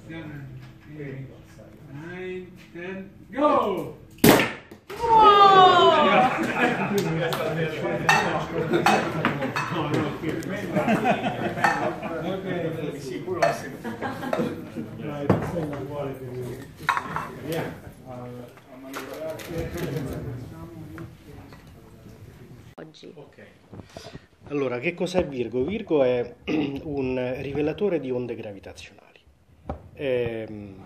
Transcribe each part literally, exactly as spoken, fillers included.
nine, ten, go! Ok, sicuro la oggi. Ok. Allora, che cos'è Virgo? Virgo è un rivelatore di onde gravitazionali. Ehm,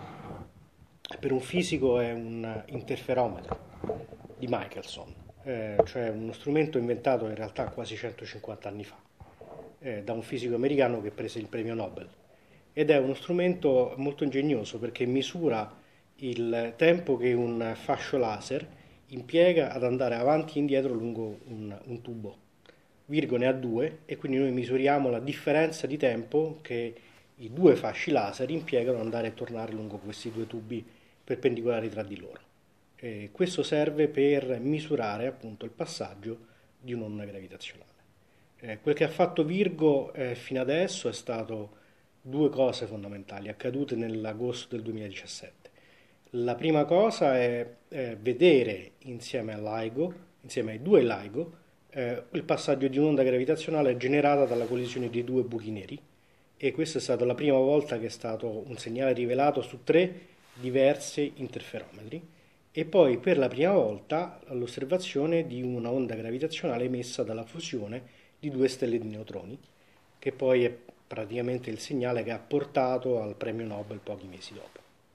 per un fisico è un interferometro di Michelson, eh, cioè uno strumento inventato in realtà quasi centocinquanta anni fa, eh, da un fisico americano che prese il premio Nobel. Ed è uno strumento molto ingegnoso perché misura il tempo che un fascio laser impiega ad andare avanti e indietro lungo un, un tubo. Virgo ne ha due e quindi noi misuriamo la differenza di tempo che i due fasci laser impiegano ad andare e tornare lungo questi due tubi perpendicolari tra di loro. E questo serve per misurare appunto il passaggio di un'onda gravitazionale. Eh, quel che ha fatto Virgo eh, fino adesso è stato due cose fondamentali accadute nell'agosto del duemiladiciassette. La prima cosa è eh, vedere insieme all'LIGO, insieme ai due LIGO, eh, il passaggio di un'onda gravitazionale generata dalla collisione di due buchi neri, e questa è stata la prima volta che è stato un segnale rivelato su tre diversi interferometri, e poi per la prima volta l'osservazione di una onda gravitazionale emessa dalla fusione di due stelle di neutroni, che poi è praticamente il segnale che ha portato al premio Nobel pochi mesi dopo.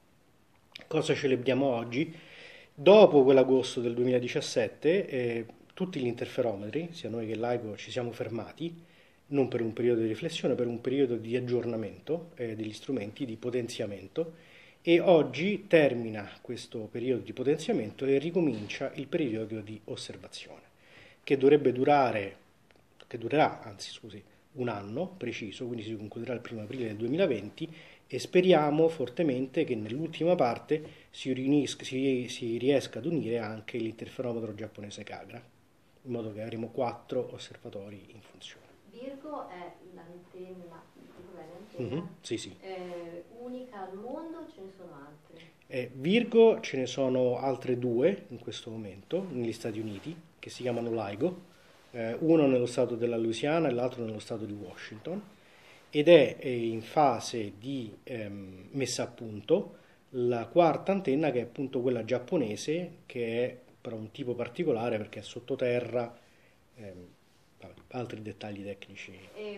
Cosa celebriamo oggi? Dopo quell'agosto del duemiladiciassette eh, tutti gli interferometri, sia noi che l'LIGO, ci siamo fermati, non per un periodo di riflessione, per un periodo di aggiornamento eh, degli strumenti, di potenziamento, e oggi termina questo periodo di potenziamento e ricomincia il periodo di osservazione, che dovrebbe durare, che durerà, anzi scusi, un anno preciso, quindi si concluderà il primo aprile del duemilaventi, e speriamo fortemente che nell'ultima parte si, riunisca, si, si riesca ad unire anche l'interferometro giapponese Kagra, in modo che avremo quattro osservatori in funzione. Virgo è l'antenna, l'antenna Mm-hmm, sì, sì. eh, unica al mondo, ce ne sono altre? Eh, Virgo ce ne sono altre due in questo momento negli Stati Uniti, che si chiamano LIGO, eh, uno nello stato della Louisiana e l'altro nello stato di Washington, ed è in fase di ehm, messa a punto la quarta antenna, che è appunto quella giapponese, che è però un tipo particolare perché è sottoterra, ehm, vabbè, altri dettagli tecnici. E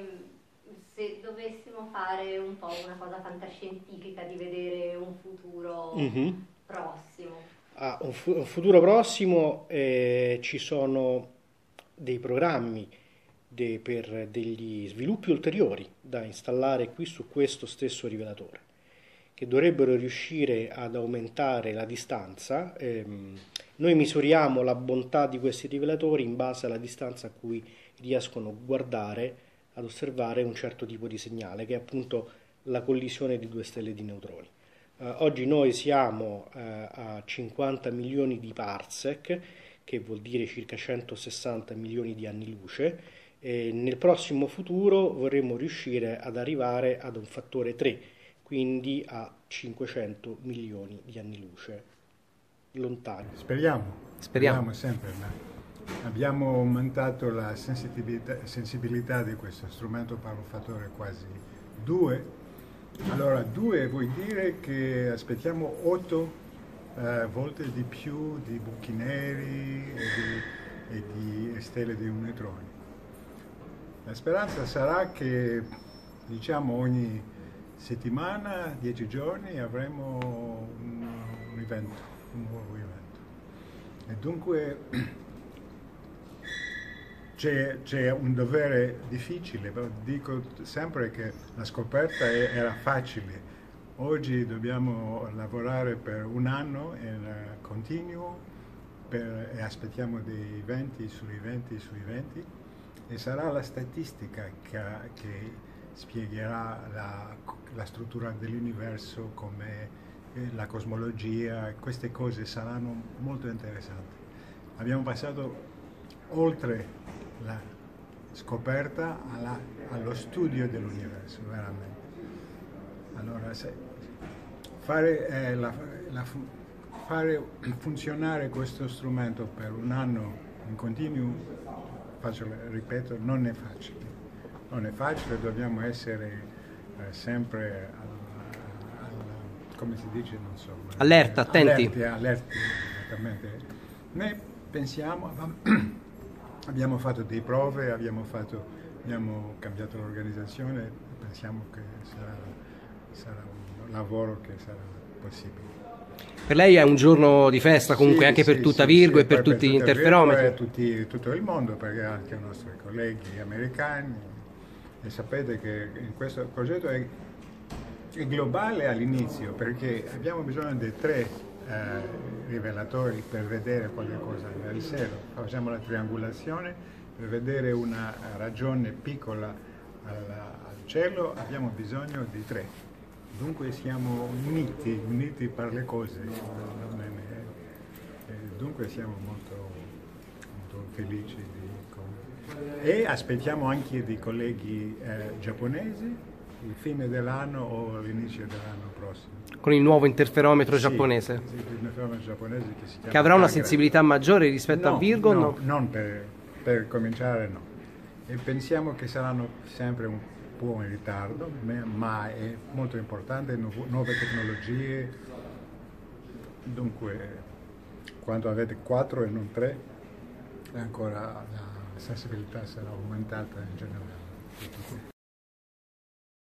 se dovessimo fare un po' una cosa fantascientifica di vedere un futuro mm-hmm. prossimo? Ah, un, fu- un futuro prossimo eh, ci sono dei programmi De, per degli sviluppi ulteriori da installare qui su questo stesso rivelatore, che dovrebbero riuscire ad aumentare la distanza. Ehm, noi misuriamo la bontà di questi rivelatori in base alla distanza a cui riescono a guardare, ad osservare un certo tipo di segnale, che è appunto la collisione di due stelle di neutroni. Eh, oggi noi siamo eh, a cinquanta milioni di parsec, che vuol dire circa centosessanta milioni di anni luce. E nel prossimo futuro vorremmo riuscire ad arrivare ad un fattore tre, quindi a cinquecento milioni di anni luce lontani. Speriamo, speriamo, speriamo sempre. Ma abbiamo aumentato la sensibilità, sensibilità di questo strumento per un fattore quasi due. Allora, due vuol dire che aspettiamo otto eh, volte di più di buchi neri e di, e di stelle di neutroni. La speranza sarà che, diciamo, ogni settimana, dieci giorni, avremo un, un evento, un nuovo evento. E dunque c'è, c'è un dovere difficile, dico sempre che la scoperta è, era facile. Oggi dobbiamo lavorare per un anno in continuo per, e aspettiamo dei eventi sugli eventi sugli eventi. E sarà la statistica che, che spiegherà la, la struttura dell'universo, come eh, la cosmologia. Queste cose saranno molto interessanti. Abbiamo passato oltre la scoperta alla, allo studio dell'universo, veramente. Allora, se, fare, eh, la, la, fare funzionare questo strumento per un anno in continuo, faccio, ripeto, non è facile. Non è facile, dobbiamo essere eh, sempre al, al, come si dice, non so. Allerta, attenti. Allerti, allerti, esattamente. Noi pensiamo, abbiamo fatto delle prove, abbiamo, fatto, abbiamo cambiato l'organizzazione, pensiamo che sarà, sarà un lavoro che sarà possibile. Per lei è un giorno di festa comunque, sì, anche per sì, tutta sì, Virgo sì, e per per tutti gli tutta interferometri. Virgo e tutti, tutto il mondo, perché anche i nostri colleghi americani. E sapete che in questo progetto è, è globale all'inizio, perché abbiamo bisogno di tre eh, rivelatori per vedere qualche cosa nel cielo. Facciamo la triangolazione per vedere una ragione piccola al, al cielo, abbiamo bisogno di tre. Dunque siamo uniti, uniti per le cose, e dunque siamo molto, molto felici di, e aspettiamo anche dei colleghi eh, giapponesi il fine dell'anno o l'inizio dell'anno prossimo. Con il nuovo interferometro Sì, giapponese. sì, l'interferometro giapponese che si chiama Che avrà una Kagra. sensibilità maggiore rispetto No, a Virgo? No, No. non per, per cominciare no. E pensiamo che saranno sempre un po' in ritardo, ma è molto importante, nu- nuove tecnologie, dunque quando avete quattro e non tre, ancora la sensibilità sarà aumentata in generale.